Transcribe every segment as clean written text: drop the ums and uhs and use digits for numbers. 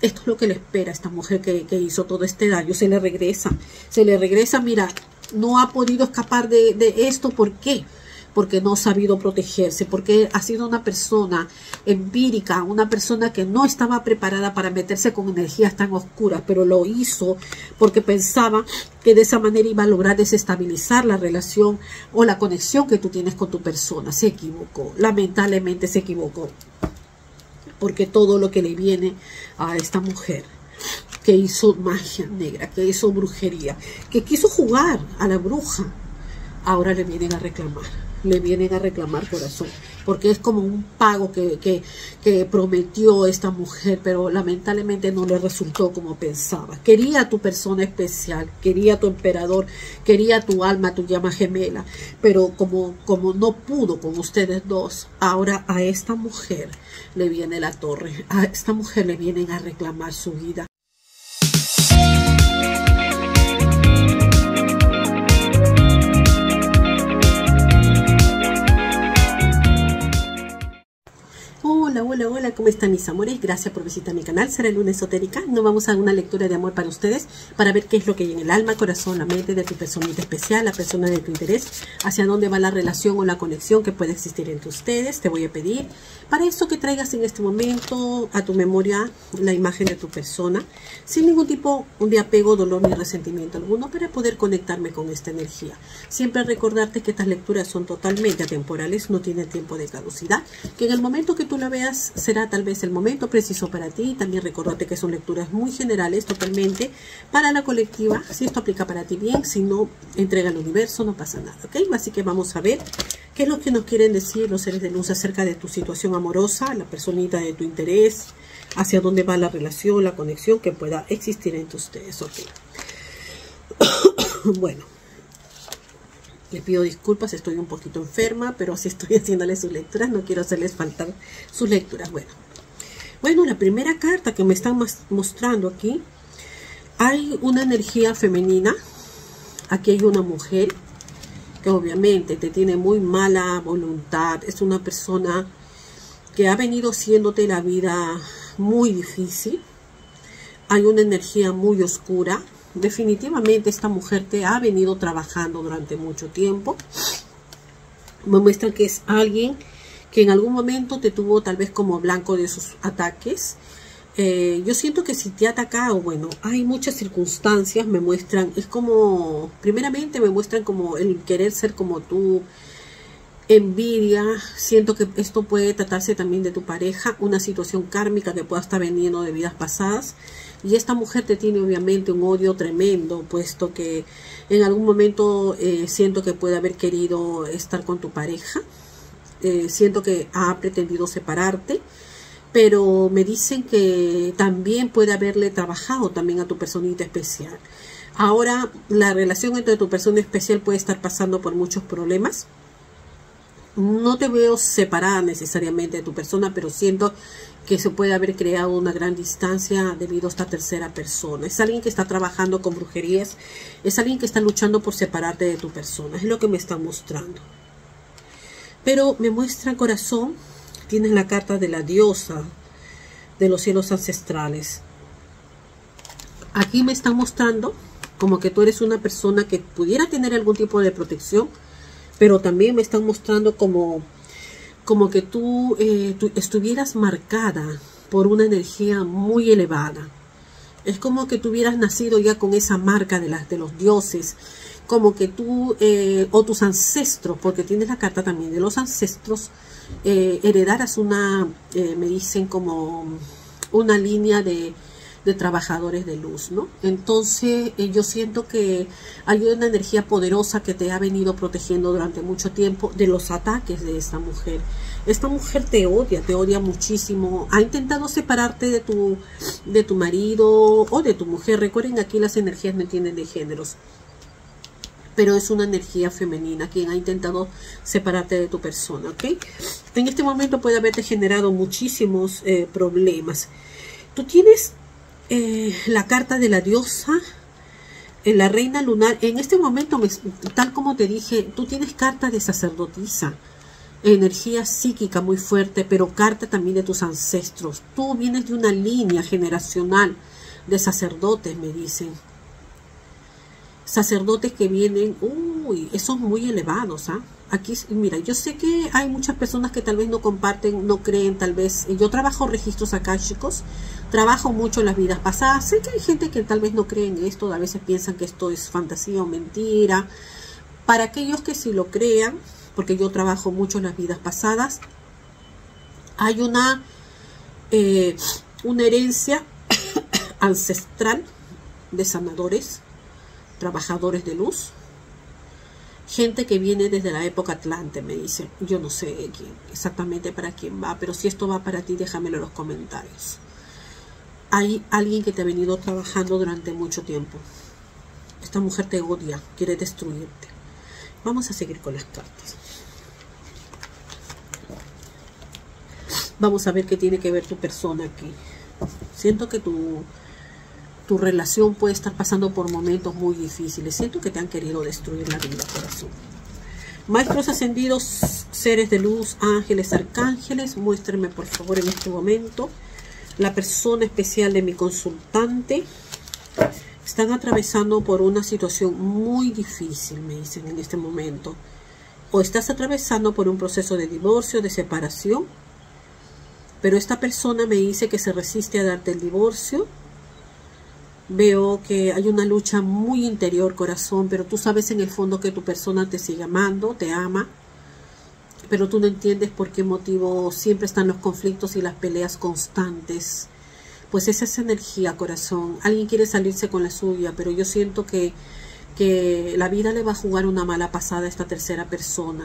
esto es lo que le espera a esta mujer que hizo todo este daño. Se le regresa, mira, no ha podido escapar de esto. ¿Por qué? Porque no ha sabido protegerse, porque ha sido una persona empírica, una persona que no estaba preparada para meterse con energías tan oscuras, pero lo hizo porque pensaba que de esa manera iba a lograr desestabilizar la relación o la conexión que tú tienes con tu persona. Se equivocó, lamentablemente se equivocó, porque todo lo que le viene a esta mujer que hizo magia negra, que hizo brujería, que quiso jugar a la bruja, ahora le vienen a reclamar. Le vienen a reclamar, corazón, porque es como un pago que prometió esta mujer, pero lamentablemente no le resultó como pensaba. Quería a tu persona especial, quería a tu emperador, quería a tu alma, tu llama gemela, pero como no pudo con ustedes dos, ahora a esta mujer le viene la torre, a esta mujer le vienen a reclamar su vida. Hola, ¿cómo están mis amores? Gracias por visitar mi canal, será Luna Esotérica. Nos vamos a una lectura de amor para ustedes, para ver qué es lo que hay en el alma, corazón, la mente de tu personita especial, la persona de tu interés, hacia dónde va la relación o la conexión que puede existir entre ustedes. Te voy a pedir para esto que traigas en este momento a tu memoria la imagen de tu persona, sin ningún tipo de apego, dolor ni resentimiento alguno, para poder conectarme con esta energía. Siempre recordarte que estas lecturas son totalmente atemporales, no tienen tiempo de caducidad, que en el momento que tú la veas será tal vez el momento preciso para ti. También recordate que son lecturas muy generales, totalmente para la colectiva. Si esto aplica para ti, bien; si no, entrega al universo, no pasa nada, ¿ok? Así que vamos a ver qué es lo que nos quieren decir los seres de luz acerca de tu situación amorosa, la personita de tu interés, hacia dónde va la relación, la conexión que pueda existir entre ustedes, ¿ok? Bueno, les pido disculpas, estoy un poquito enferma, pero así estoy haciéndoles sus lecturas, no quiero hacerles faltar sus lecturas. Bueno, la primera carta que me están mostrando aquí, hay una energía femenina. Aquí hay una mujer que obviamente te tiene muy mala voluntad, es una persona que ha venido haciéndote la vida muy difícil. Hay una energía muy oscura. Definitivamente esta mujer te ha venido trabajando durante mucho tiempo. Me muestran que es alguien que en algún momento te tuvo tal vez como blanco de sus ataques. Yo siento que si te ha atacado, bueno, hay muchas circunstancias, me muestran, es como, primeramente me muestran como el querer ser como tú, envidia. Siento que esto puede tratarse también de tu pareja, una situación kármica que pueda estar veniendo de vidas pasadas. Y esta mujer te tiene obviamente un odio tremendo, puesto que en algún momento siento que puede haber querido estar con tu pareja. Siento que ha pretendido separarte, pero me dicen que también puede haberle trabajado también a tu personita especial. Ahora la relación entre tu persona especial puede estar pasando por muchos problemas. No te veo separada necesariamente de tu persona, pero siento que se puede haber creado una gran distancia debido a esta tercera persona. Es alguien que está trabajando con brujerías, es alguien que está luchando por separarte de tu persona, es lo que me están mostrando. Pero me muestra, corazón, tienes la carta de la diosa de los cielos ancestrales. Aquí me están mostrando como que tú eres una persona que pudiera tener algún tipo de protección, pero también me están mostrando como que tú estuvieras marcada por una energía muy elevada. Es como que tú hubieras nacido ya con esa marca de los dioses, como que tú o tus ancestros, porque tienes la carta también de los ancestros, heredaras una, me dicen como una línea de trabajadores de luz, ¿no? Entonces yo siento que hay una energía poderosa que te ha venido protegiendo durante mucho tiempo de los ataques de esta mujer. Esta mujer te odia muchísimo. Ha intentado separarte de tu marido o de tu mujer. Recuerden, aquí las energías no tienen de géneros, pero es una energía femenina quien ha intentado separarte de tu persona, ¿ok? En este momento puede haberte generado muchísimos problemas. Tú tienes la carta de la diosa, la reina lunar. En este momento, tal como te dije, tú tienes carta de sacerdotisa. energía psíquica muy fuerte, pero carta también de tus ancestros. Tú vienes de una línea generacional de sacerdotes, me dicen. Sacerdotes que vienen, esos muy elevados, ¿ah? Aquí, mira, yo sé que hay muchas personas que tal vez no comparten, no creen, tal vez. Yo trabajo registros akáshicos, trabajo mucho en las vidas pasadas. Sé que hay gente que tal vez no cree en esto, a veces piensan que esto es fantasía o mentira. Para aquellos que sí lo crean, porque yo trabajo mucho en las vidas pasadas, hay una herencia ancestral de sanadores, trabajadores de luz, gente que viene desde la época Atlante, me dicen. Yo no sé exactamente para quién va, pero si esto va para ti, déjamelo en los comentarios. Hay alguien que te ha venido trabajando durante mucho tiempo. Esta mujer te odia, quiere destruirte. Vamos a seguir con las cartas. Vamos a ver qué tiene que ver tu persona aquí. Siento que tu relación puede estar pasando por momentos muy difíciles. Siento que te han querido destruir la vida, corazón. Maestros ascendidos, seres de luz, ángeles, arcángeles, muéstrenme por favor en este momento la persona especial de mi consultante. Están atravesando por una situación muy difícil, me dicen en este momento. O estás atravesando por un proceso de divorcio, de separación. Pero esta persona me dice que se resiste a darte el divorcio. Veo que hay una lucha muy interior, corazón, pero tú sabes en el fondo que tu persona te sigue amando, te ama, pero tú no entiendes por qué motivo siempre están los conflictos y las peleas constantes. Pues esa es energía, corazón. Alguien quiere salirse con la suya, pero yo siento que la vida le va a jugar una mala pasada a esta tercera persona,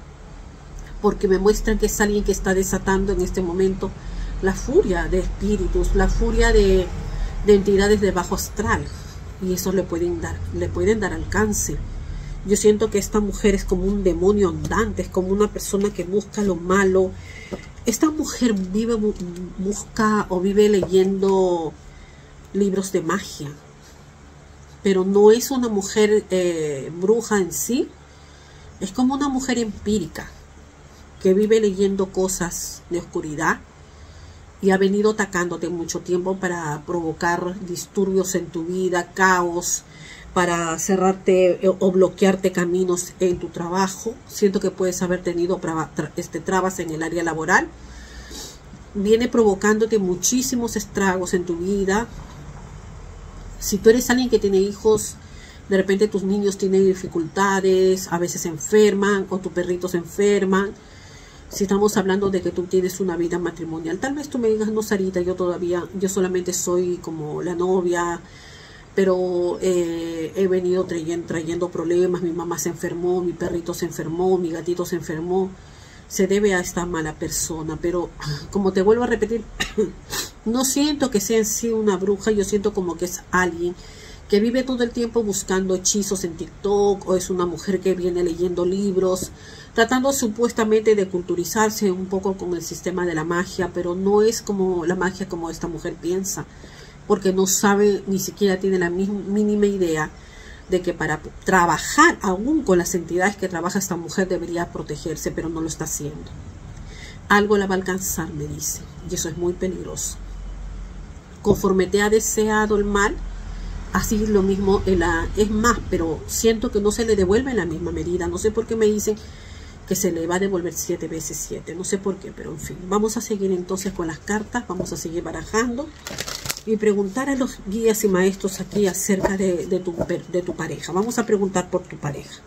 porque me muestran que es alguien que está desatando en este momento la furia de espíritus, la furia de entidades de bajo astral, y eso le pueden dar alcance. Yo siento que esta mujer es como un demonio andante, es como una persona que busca lo malo. Esta mujer busca o vive leyendo libros de magia, pero no es una mujer bruja en sí, es como una mujer empírica que vive leyendo cosas de oscuridad y ha venido atacándote mucho tiempo para provocar disturbios en tu vida, caos, para cerrarte o bloquearte caminos en tu trabajo. Siento que puedes haber tenido trabas en el área laboral. Viene provocándote muchísimos estragos en tu vida. Si tú eres alguien que tiene hijos, de repente tus niños tienen dificultades, a veces se enferman o tus perritos se enferman. Si estamos hablando de que tú tienes una vida matrimonial, tal vez tú me digas, no, Sarita, yo solamente soy como la novia, pero he venido trayendo problemas, mi mamá se enfermó, mi perrito se enfermó, mi gatito se enfermó. Se debe a esta mala persona, pero como te vuelvo a repetir, no siento que sea en sí una bruja, yo siento como que es alguien que vive todo el tiempo buscando hechizos en TikTok, o es una mujer que viene leyendo libros, tratando supuestamente de culturizarse un poco con el sistema de la magia, pero no es como la magia como esta mujer piensa, porque no sabe, ni siquiera tiene la mínima idea de que para trabajar aún con las entidades que trabaja esta mujer debería protegerse, pero no lo está haciendo. Algo la va a alcanzar, me dice, y eso es muy peligroso. Conforme te ha deseado el mal, así lo mismo, es más, pero siento que no se le devuelve en la misma medida. No sé por qué me dicen que se le va a devolver 7 veces 7. No sé por qué, pero en fin. Vamos a seguir entonces con las cartas. Vamos a seguir barajando y preguntar a los guías y maestros aquí acerca de tu pareja. Vamos a preguntar por tu pareja.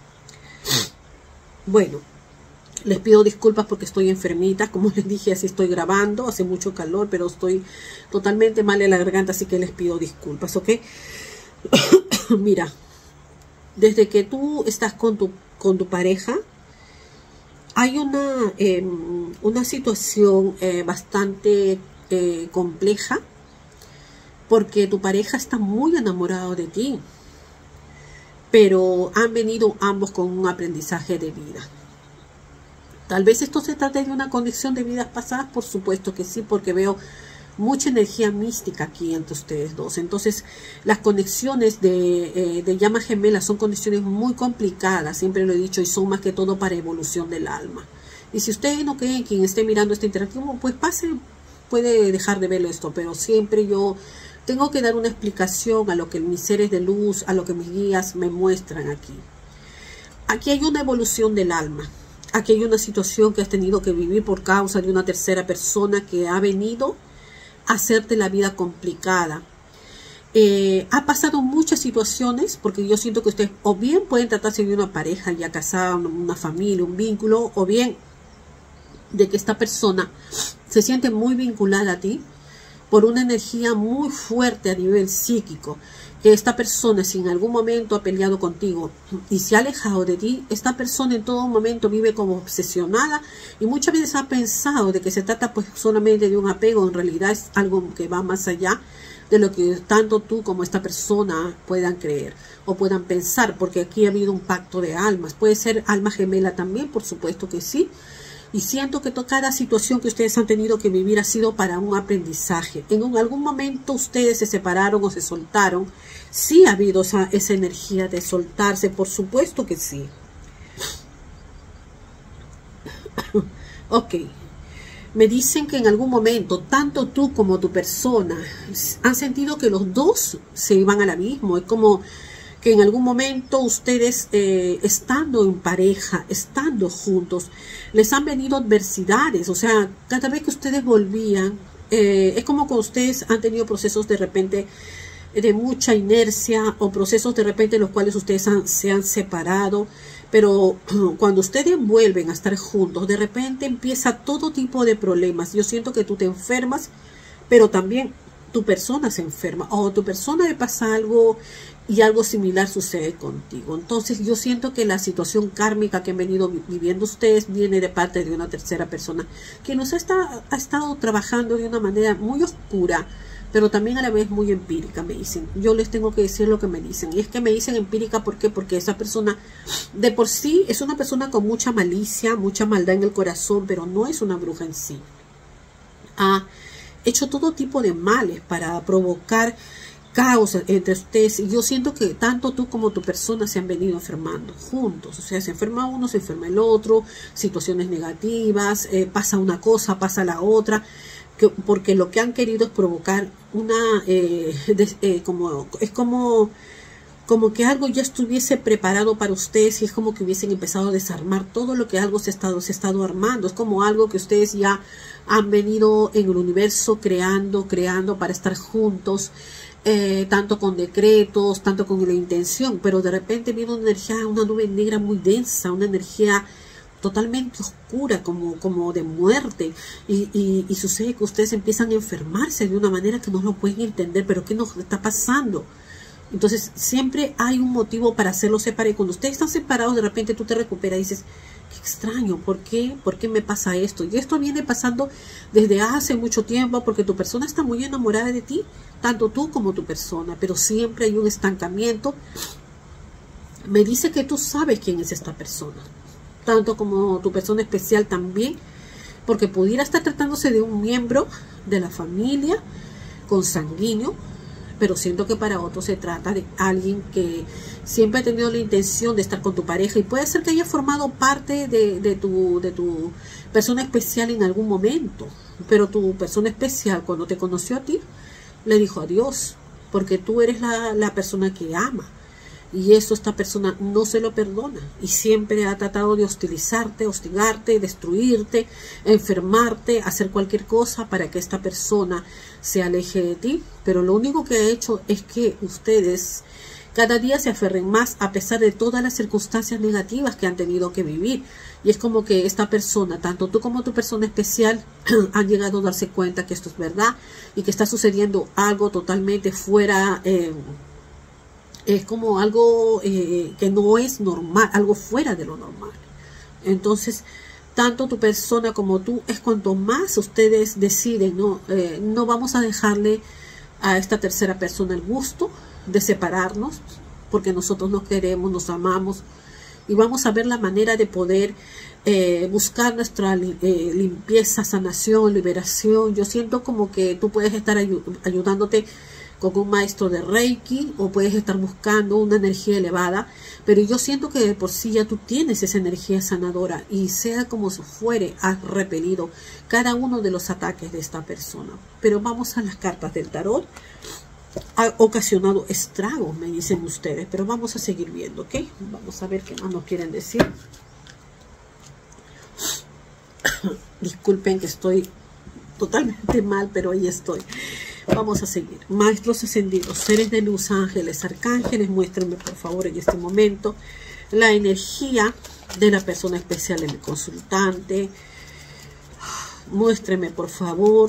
Bueno, les pido disculpas porque estoy enfermita. Como les dije, así estoy grabando. Hace mucho calor, pero estoy totalmente mal en la garganta, así que les pido disculpas, ¿ok? Mira, desde que tú estás con tu pareja, hay una situación bastante compleja, porque tu pareja está muy enamorado de ti, pero han venido ambos con un aprendizaje de vida. Tal vez esto se trate de una conexión de vidas pasadas, por supuesto que sí, porque veo mucha energía mística aquí entre ustedes dos. Entonces, las conexiones de llama gemela son conexiones muy complicadas, siempre lo he dicho, y son más que todo para evolución del alma. Y si usted no cree en quien esté mirando este interactivo, pues pase, puede dejar de verlo esto, pero siempre yo tengo que dar una explicación a lo que mis seres de luz, a lo que mis guías me muestran aquí. Aquí hay una evolución del alma. Aquí hay una situación que has tenido que vivir por causa de una tercera persona que ha venido a hacerte la vida complicada. Ha pasado muchas situaciones, porque yo siento que ustedes o bien pueden tratarse de una pareja ya casada, una familia, un vínculo, o bien de que esta persona se siente muy vinculada a ti por una energía muy fuerte a nivel psíquico, que esta persona, si en algún momento ha peleado contigo y se ha alejado de ti, esta persona en todo momento vive como obsesionada y muchas veces ha pensado de que se trata pues solamente de un apego. En realidad es algo que va más allá de lo que tanto tú como esta persona puedan creer o puedan pensar, porque aquí ha habido un pacto de almas. Puede ser alma gemela también, por supuesto que sí. Y siento que cada situación que ustedes han tenido que vivir ha sido para un aprendizaje. En algún momento ustedes se separaron o se soltaron. Sí ha habido esa energía de soltarse, por supuesto que sí. Ok. Me dicen que en algún momento, tanto tú como tu persona, han sentido que los dos se iban al abismo. Es como que en algún momento ustedes, estando en pareja, estando juntos, les han venido adversidades. O sea, cada vez que ustedes volvían, es como que ustedes han tenido procesos de repente de mucha inercia, o procesos de repente en los cuales ustedes se han separado. Pero cuando ustedes vuelven a estar juntos, de repente empieza todo tipo de problemas. Yo siento que tú te enfermas, pero también tu persona se enferma, o tu persona le pasa algo y algo similar sucede contigo. Entonces yo siento que la situación kármica que han venido viviendo ustedes viene de parte de una tercera persona que nos ha estado trabajando de una manera muy oscura, pero también a la vez muy empírica, me dicen. Yo les tengo que decir lo que me dicen. Y es que me dicen empírica, ¿por qué? Porque esa persona de por sí es una persona con mucha malicia, mucha maldad en el corazón, pero no es una bruja en sí. Ha hecho todo tipo de males para provocar caos entre ustedes. Y yo siento que tanto tú como tu persona se han venido enfermando juntos. O sea, se enferma uno, se enferma el otro, situaciones negativas, pasa una cosa, pasa la otra. Porque lo que han querido es provocar una como que algo ya estuviese preparado para ustedes, y es como que hubiesen empezado a desarmar todo lo que algo se ha estado armando. Es como algo que ustedes ya han venido en el universo creando para estar juntos, tanto con decretos, tanto con la intención, pero de repente viene una energía, una nube negra muy densa, una energía totalmente oscura, como de muerte, y sucede que ustedes empiezan a enfermarse de una manera que no lo pueden entender. Pero ¿qué nos está pasando? Entonces siempre hay un motivo para hacerlo separar, y cuando ustedes están separados, de repente tú te recuperas y dices, qué extraño, ¿por qué me pasa esto? Y esto viene pasando desde hace mucho tiempo, porque tu persona está muy enamorada de ti, tanto tú como tu persona, pero siempre hay un estancamiento. Me dice que tú sabes quién es esta persona, tanto como tu persona especial también, porque pudiera estar tratándose de un miembro de la familia consanguíneo, pero siento que para otros se trata de alguien que siempre ha tenido la intención de estar con tu pareja, y puede ser que haya formado parte de tu persona especial en algún momento, pero tu persona especial, cuando te conoció a ti, le dijo adiós, porque tú eres la persona que ama. Y eso esta persona no se lo perdona, y siempre ha tratado de hostilizarte, hostigarte, destruirte, enfermarte, hacer cualquier cosa para que esta persona se aleje de ti. Pero lo único que ha hecho es que ustedes cada día se aferren más, a pesar de todas las circunstancias negativas que han tenido que vivir. Y es como que esta persona, tanto tú como tu persona especial, han llegado a darse cuenta que esto es verdad y que está sucediendo algo totalmente fuera, es como algo que no es normal, algo fuera de lo normal. Entonces, tanto tu persona como tú, es cuanto más ustedes deciden, no vamos a dejarle a esta tercera persona el gusto de separarnos, porque nosotros nos queremos, nos amamos, y vamos a ver la manera de poder buscar nuestra limpieza, sanación, liberación. Yo siento como que tú puedes estar ayudándote con un maestro de Reiki, o puedes estar buscando una energía elevada, pero yo siento que de por sí ya tú tienes esa energía sanadora, y sea como si fuere, has repelido cada uno de los ataques de esta persona. Pero vamos a las cartas del tarot. Ha ocasionado estragos, me dicen ustedes, pero vamos a seguir viendo, ¿ok? Vamos a ver qué más nos quieren decir. Disculpen que estoy totalmente mal, pero ahí estoy. Vamos a seguir. Maestros ascendidos, seres de luz, ángeles, arcángeles, muéstrenme por favor en este momento la energía de la persona especial en el consultante. Muéstrenme por favor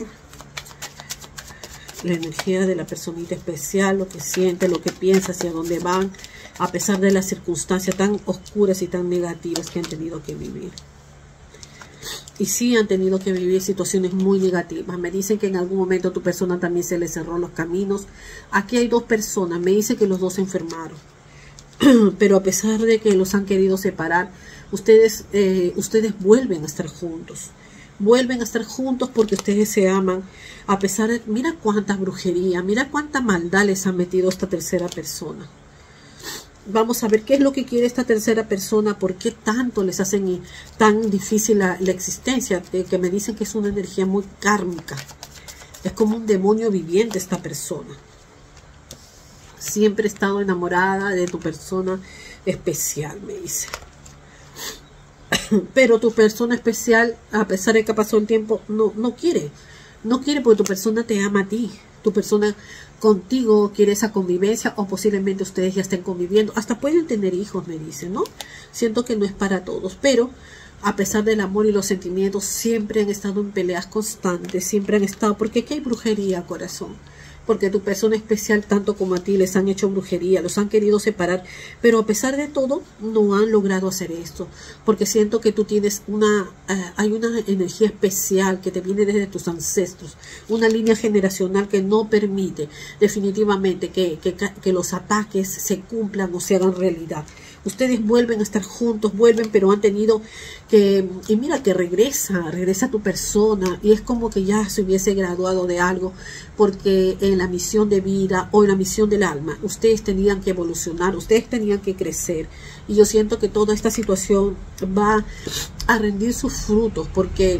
la energía de la personita especial, lo que siente, lo que piensa, hacia dónde van, a pesar de las circunstancias tan oscuras y tan negativas que han tenido que vivir. Y sí han tenido que vivir situaciones muy negativas. Me dicen que en algún momento a tu persona también se le cerró los caminos. Aquí hay dos personas, me dicen que los dos se enfermaron. Pero a pesar de que los han querido separar, ustedes vuelven a estar juntos. Vuelven a estar juntos porque ustedes se aman. A pesar de, mira cuánta brujería, mira cuánta maldad les ha metido esta tercera persona. Vamos a ver qué es lo que quiere esta tercera persona, por qué tanto les hacen tan difícil la existencia, que me dicen que es una energía muy kármica. Es como un demonio viviente esta persona. Siempre he estado enamorada de tu persona especial, me dice. Pero tu persona especial, a pesar de que ha pasado el tiempo, no quiere. No quiere porque tu persona te ama a ti. Tu persona contigo quiere esa convivencia, o posiblemente ustedes ya estén conviviendo. Hasta pueden tener hijos, me dicen, ¿no? Siento que no es para todos, pero a pesar del amor y los sentimientos, siempre han estado en peleas constantes. Siempre han estado, porque aquí hay brujería, corazón. Porque tu persona especial, tanto como a ti, les han hecho brujería, los han querido separar, pero a pesar de todo, no han logrado hacer esto, porque siento que tú tienes hay una energía especial que te viene desde tus ancestros, una línea generacional que no permite definitivamente que los ataques se cumplan o se hagan realidad. Ustedes vuelven a estar juntos, vuelven, pero han tenido que, y mira que regresa tu persona, y es como que ya se hubiese graduado de algo, porque en la misión de vida o en la misión del alma, ustedes tenían que evolucionar, ustedes tenían que crecer, y yo siento que toda esta situación va a rendir sus frutos, porque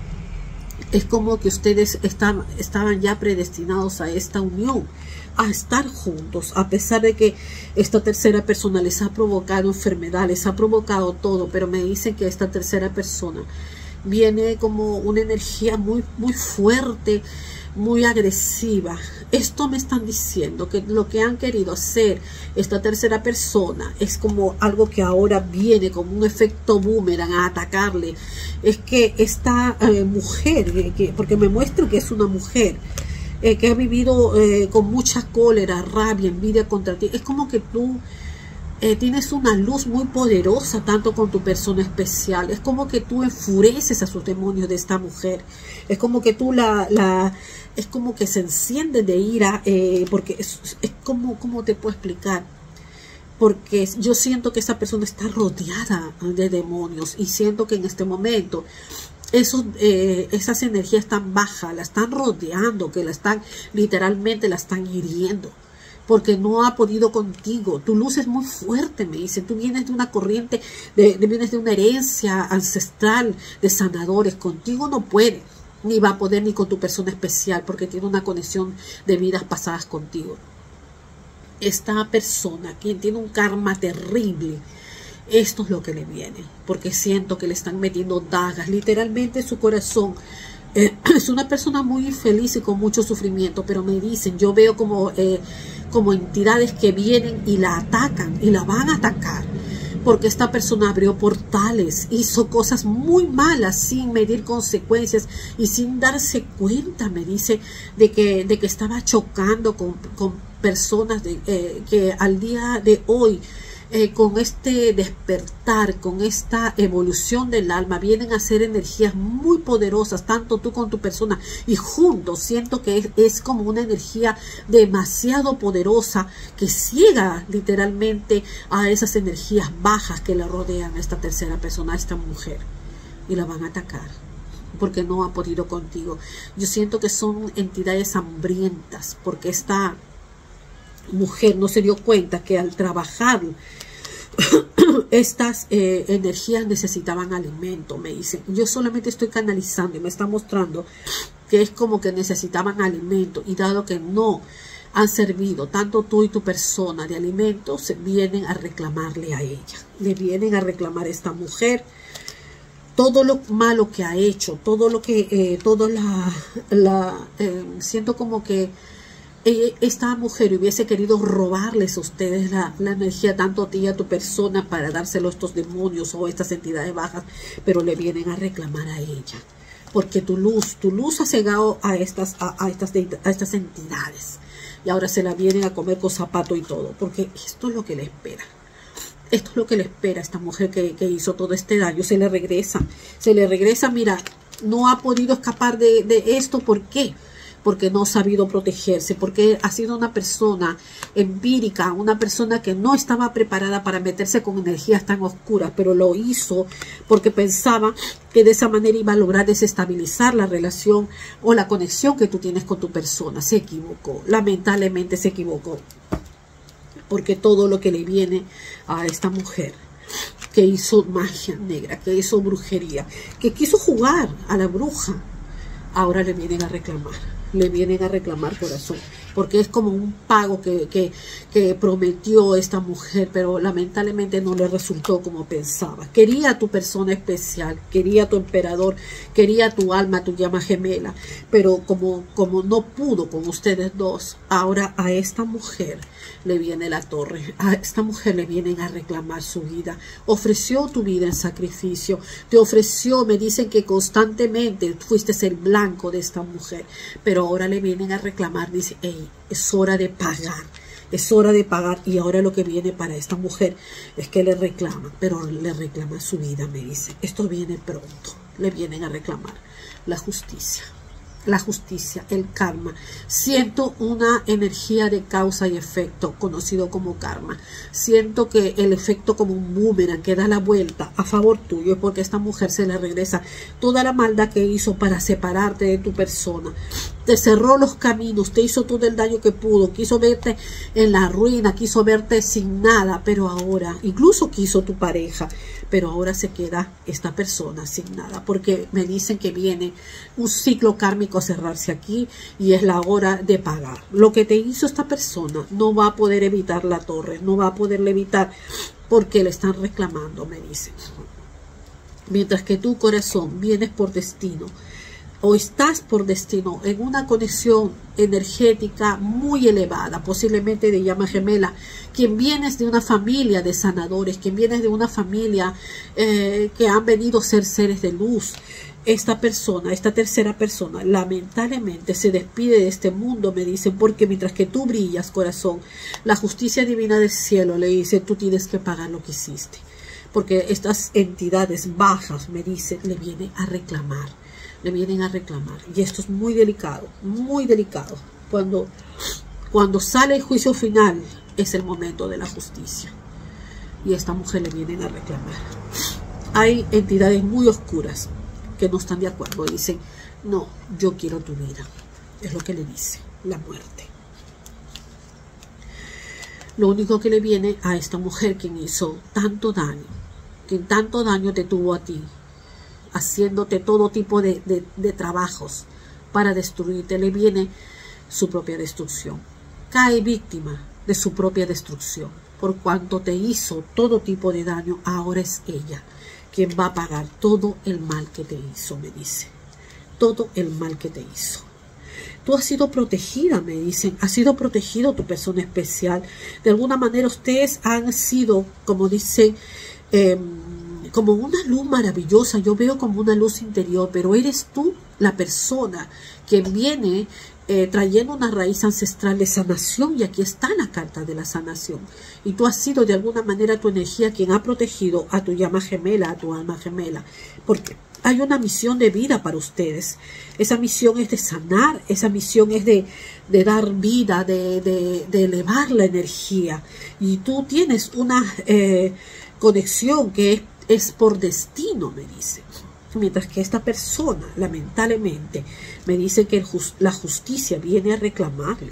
es como que ustedes estaban ya predestinados a esta unión, a estar juntos, a pesar de que esta tercera persona les ha provocado enfermedad, les ha provocado todo, pero me dicen que esta tercera persona viene como una energía muy fuerte, muy agresiva. Esto me están diciendo que lo que han querido hacer esta tercera persona es como algo que ahora viene como un efecto boomerang a atacarle. Es que esta mujer, porque me muestra que es una mujer, que ha vivido con mucha cólera, rabia, envidia contra ti. Es como que tú tienes una luz muy poderosa, tanto con tu persona especial. Es como que tú enfureces a sus demonios de esta mujer. Es como que tú es como que se enciende de ira, porque es como, ¿cómo te puedo explicar? Porque yo siento que esa persona está rodeada de demonios, y siento que en este momento esas energías tan bajas la están rodeando, que literalmente la están hiriendo, porque no ha podido contigo. Tu luz es muy fuerte, me dice. Tú vienes de una corriente, vienes de una herencia ancestral de sanadores. Contigo no puede, ni va a poder, ni con tu persona especial, porque tiene una conexión de vidas pasadas contigo. Esta persona, quien tiene un karma terrible, esto es lo que le viene, porque siento que le están metiendo dagas literalmente en su corazón. Es una persona muy infeliz y con mucho sufrimiento, pero me dicen, yo veo como entidades que vienen y la atacan, y la van a atacar, porque esta persona abrió portales, hizo cosas muy malas sin medir consecuencias y sin darse cuenta, me dice, de que estaba chocando con personas que al día de hoy, con este despertar, con esta evolución del alma, vienen a ser energías muy poderosas, tanto tú con tu persona, y juntos siento que es como una energía demasiado poderosa que ciega literalmente a esas energías bajas que le rodean a esta tercera persona, a esta mujer, y la van a atacar porque no ha podido contigo. Yo siento que son entidades hambrientas, porque esta mujer no se dio cuenta que al trabajar estas energías necesitaban alimento, me dicen. Yo solamente estoy canalizando y me está mostrando que es como que necesitaban alimento, y dado que no han servido tanto tú y tu persona de alimento, se vienen a reclamarle a ella, le vienen a reclamar a esta mujer todo lo malo que ha hecho, todo lo que, siento como que esta mujer hubiese querido robarles a ustedes la energía, tanto a ti y a tu persona, para dárselo a estos demonios o estas entidades bajas, pero le vienen a reclamar a ella, porque tu luz ha cegado a estas entidades, y ahora se la vienen a comer con zapato y todo, porque esto es lo que le espera. Esto es lo que le espera a esta mujer que hizo todo este daño. Se le regresa, mira, no ha podido escapar de esto. ¿Por qué? Porque no ha sabido protegerse, porque ha sido una persona empírica, una persona que no estaba preparada para meterse con energías tan oscuras, pero lo hizo porque pensaba que de esa manera iba a lograr desestabilizar la relación o la conexión que tú tienes con tu persona. Se equivocó, lamentablemente se equivocó, porque todo lo que le viene a esta mujer que hizo magia negra, que hizo brujería, que quiso jugar a la bruja, ahora le vienen a reclamar. Le vienen a reclamar, corazón, porque es como un pago que prometió esta mujer, pero lamentablemente no le resultó como pensaba. Quería a tu persona especial, quería a tu emperador, quería a tu alma, a tu llama gemela, pero como no pudo con ustedes dos, ahora a esta mujer le viene la torre, a esta mujer le vienen a reclamar su vida. Ofreció tu vida en sacrificio, te ofreció, me dicen que constantemente fuiste el blanco de esta mujer, pero ahora le vienen a reclamar, dice, hey, es hora de pagar, es hora de pagar. Y ahora lo que viene para esta mujer es que le reclaman, pero le reclaman su vida, me dice. Esto viene pronto, le vienen a reclamar la justicia, el karma. Siento una energía de causa y efecto, conocido como karma. Siento que el efecto como un boomerang que da la vuelta a favor tuyo, porque a esta mujer se le regresa toda la maldad que hizo para separarte de tu persona. Te cerró los caminos, te hizo todo el daño que pudo, quiso verte en la ruina, quiso verte sin nada, pero ahora, incluso quiso tu pareja, pero ahora se queda esta persona sin nada, porque me dicen que viene un ciclo kármico a cerrarse aquí y es la hora de pagar. Lo que te hizo esta persona no va a poder evitar la torre, no va a poderle evitar, porque le están reclamando, me dicen. Mientras que tu corazón vienes por destino, o estás por destino en una conexión energética muy elevada, posiblemente de llama gemela, quien vienes de una familia de sanadores, quien vienes de una familia que han venido a ser seres de luz. Esta persona, esta tercera persona, lamentablemente se despide de este mundo, me dicen, porque mientras que tú brillas, corazón, la justicia divina del cielo le dice, tú tienes que pagar lo que hiciste, porque estas entidades bajas, me dicen, le vienen a reclamar. Le vienen a reclamar, y esto es muy delicado, muy delicado. Cuando sale el juicio final es el momento de la justicia, y a esta mujer le vienen a reclamar. Hay entidades muy oscuras que no están de acuerdo, dicen, no, yo quiero tu vida, es lo que le dice la muerte. Lo único que le viene a esta mujer, quien hizo tanto daño, quien tanto daño te tuvo a ti, haciéndote todo tipo de trabajos para destruirte, le viene su propia destrucción. Cae víctima de su propia destrucción. Por cuanto te hizo todo tipo de daño, ahora es ella quien va a pagar todo el mal que te hizo, me dice. Todo el mal que te hizo. Tú has sido protegida, me dicen. Ha sido protegido tu persona especial. De alguna manera ustedes han sido, como dicen, como una luz maravillosa. Yo veo como una luz interior, pero eres tú la persona que viene trayendo una raíz ancestral de sanación, y aquí está la carta de la sanación. Y tú has sido de alguna manera tu energía quien ha protegido a tu llama gemela, a tu alma gemela, porque hay una misión de vida para ustedes. Esa misión es de sanar, esa misión es de dar vida, de elevar la energía, y tú tienes una conexión que es por destino, me dice. Mientras que esta persona, lamentablemente, me dice que la justicia viene a reclamarle.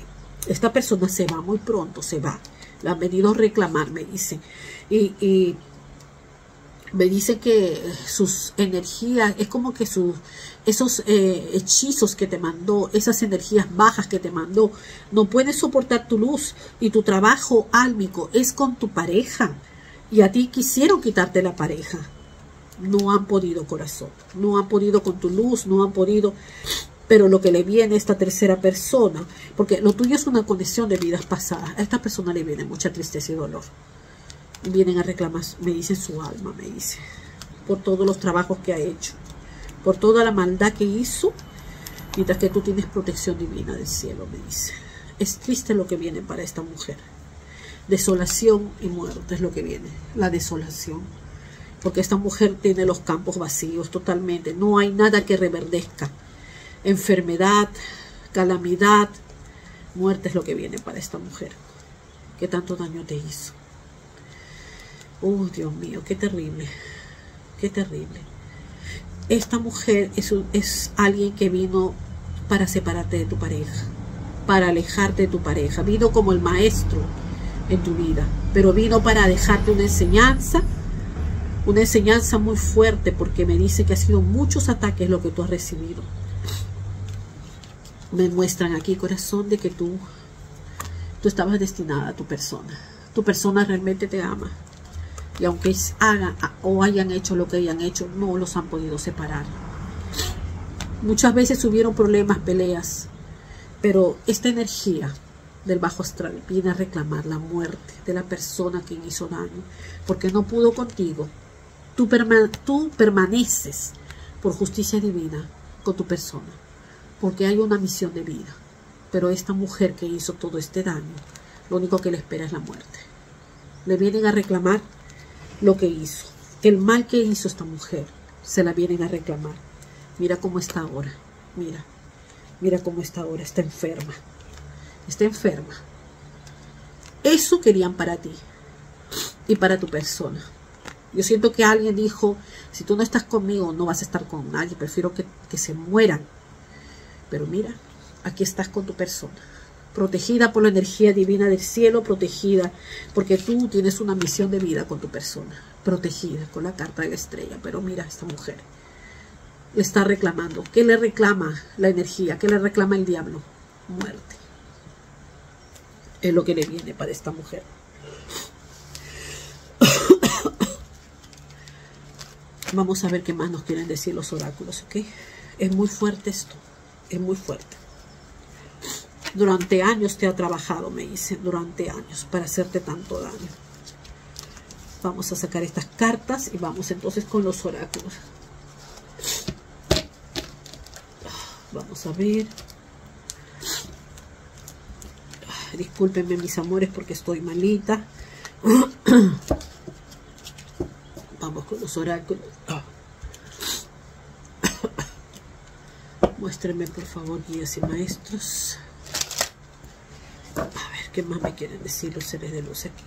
Esta persona se va muy pronto, se va. La han venido a reclamar, me dicen. Y me dice que sus energías, es como que esos hechizos que te mandó, esas energías bajas que te mandó, no pueden soportar tu luz. Y tu trabajo álmico es con tu pareja. Y a ti quisieron quitarte la pareja. No han podido, corazón. No han podido con tu luz, no han podido. Pero lo que le viene a esta tercera persona, porque lo tuyo es una conexión de vidas pasadas. A esta persona le viene mucha tristeza y dolor. Vienen a reclamar, me dice su alma, me dice, por todos los trabajos que ha hecho, por toda la maldad que hizo, mientras que tú tienes protección divina del cielo, me dice. Es triste lo que viene para esta mujer. Desolación y muerte es lo que viene, la desolación. Porque esta mujer tiene los campos vacíos totalmente, no hay nada que reverdezca. Enfermedad, calamidad, muerte es lo que viene para esta mujer. ¿Qué tanto daño te hizo? Oh, Dios mío, qué terrible, qué terrible. Esta mujer es alguien que vino para separarte de tu pareja, para alejarte de tu pareja. Vino como el maestro en tu vida, pero vino para dejarte una enseñanza muy fuerte, porque me dice que ha sido muchos ataques lo que tú has recibido. Me muestran aquí, corazón, de que tú estabas destinada a tu persona. Tu persona realmente te ama. Y aunque hagan o hayan hecho lo que hayan hecho, no los han podido separar. Muchas veces hubieron problemas, peleas, pero esta energía del bajo astral viene a reclamar la muerte de la persona que hizo daño, porque no pudo contigo. Tú permaneces por justicia divina con tu persona, porque hay una misión de vida. Pero esta mujer que hizo todo este daño, lo único que le espera es la muerte. Le vienen a reclamar lo que hizo, el mal que hizo esta mujer, se la vienen a reclamar. Mira cómo está ahora, mira cómo está ahora, está enferma, Eso querían para ti y para tu persona. Yo siento que alguien dijo, si tú no estás conmigo, no vas a estar con nadie, prefiero que se mueran. Pero mira, aquí estás con tu persona, protegida por la energía divina del cielo, protegida porque tú tienes una misión de vida con tu persona, protegida con la carta de la estrella. Pero mira, esta mujer le está reclamando. ¿Qué le reclama la energía? ¿Qué le reclama el diablo? Muerte. Es lo que le viene para esta mujer. Vamos a ver qué más nos quieren decir los oráculos, ¿ok? Es muy fuerte esto, es muy fuerte. Durante años te ha trabajado, me dicen, durante años, para hacerte tanto daño. Vamos a sacar estas cartas y vamos entonces con los oráculos. Vamos a ver. Discúlpenme, mis amores, porque estoy malita. Vamos con los oráculos. Muéstrenme, por favor, guías y maestros. A ver, ¿qué más me quieren decir los seres de luz aquí?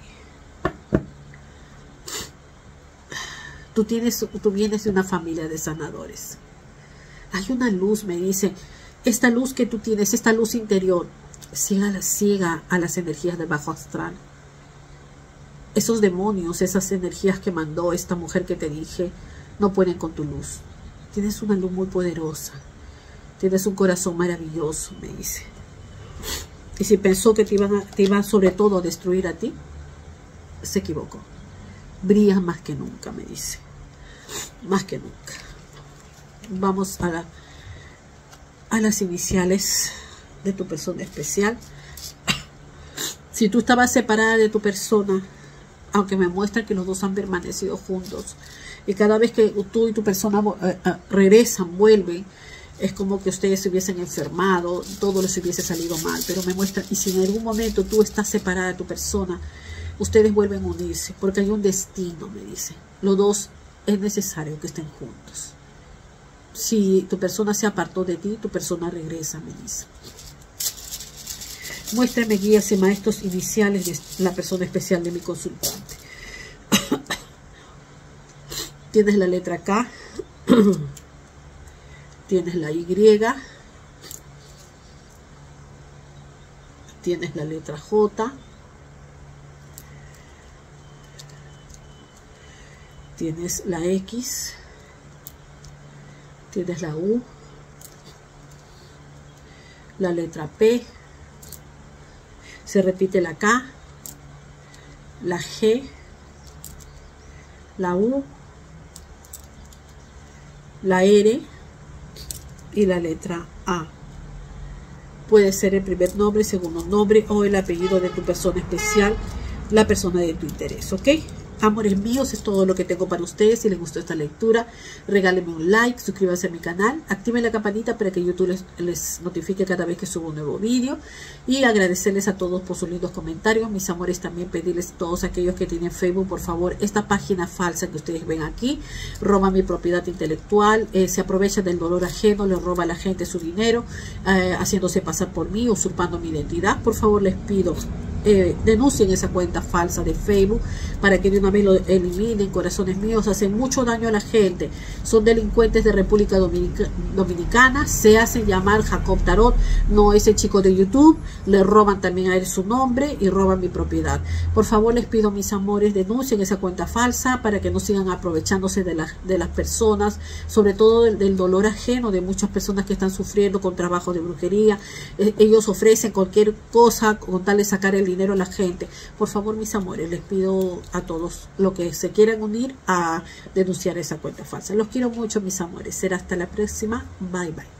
Tú vienes de una familia de sanadores. Hay una luz, me dicen. Esta luz que tú tienes, esta luz interior, ciega a las energías del bajo astral. Esos demonios, esas energías que mandó esta mujer que te dije, no pueden con tu luz. Tienes una luz muy poderosa. Tienes un corazón maravilloso, me dice. Y si pensó que te iban sobre todo a destruir a ti, se equivocó. Brillas más que nunca, me dice. Más que nunca. Vamos a las iniciales de tu persona especial. Si tú estabas separada de tu persona, aunque me muestra que los dos han permanecido juntos, y cada vez que tú y tu persona regresan, vuelven, es como que ustedes se hubiesen enfermado, todo les hubiese salido mal. Pero me muestra, y si en algún momento tú estás separada de tu persona, ustedes vuelven a unirse, porque hay un destino, me dice. Los dos es necesario que estén juntos. Si tu persona se apartó de ti, tu persona regresa, me dice. Muéstrame guías y maestros iniciales de la persona especial de mi consultante. Tienes la letra K. Tienes la Y. tienes la letra J, tienes la X, tienes la U, la letra P, se repite la K, la G, la U, la R y la letra A. Puede ser el primer nombre, segundo nombre o el apellido de tu persona especial, la persona de tu interés, ¿ok? Amores míos, es todo lo que tengo para ustedes. Si les gustó esta lectura, regálenme un like, suscríbanse a mi canal, activen la campanita para que YouTube les notifique cada vez que subo un nuevo vídeo, y agradecerles a todos por sus lindos comentarios. Mis amores, también pedirles a todos aquellos que tienen Facebook, por favor, esta página falsa que ustedes ven aquí, roba mi propiedad intelectual, se aprovecha del dolor ajeno, le roba a la gente su dinero, haciéndose pasar por mí, usurpando mi identidad. Por favor, les pido, denuncien esa cuenta falsa de Facebook para que de una vez lo eliminen. Corazones míos, hacen mucho daño a la gente, son delincuentes de República Dominicana, se hacen llamar Jacob Tarot, no es el chico de YouTube, le roban también a él su nombre y roban mi propiedad. Por favor, les pido, mis amores, denuncien esa cuenta falsa para que no sigan aprovechándose de las personas, sobre todo del dolor ajeno de muchas personas que están sufriendo con trabajos de brujería. Ellos ofrecen cualquier cosa con tal de sacar el dinero a la gente. Por favor, mis amores, les pido a todos los que se quieran unir a denunciar esa cuenta falsa. Los quiero mucho, mis amores. Será hasta la próxima. Bye, bye.